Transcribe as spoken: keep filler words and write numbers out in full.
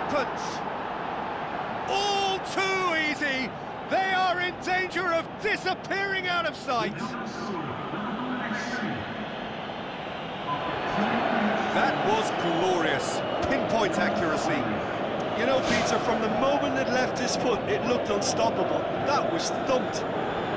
happens. All too easy. They are in danger of disappearing out of sight. That was glorious. Pinpoint accuracy. You know, Peter, from the moment it left his foot, it looked unstoppable. That was thumped.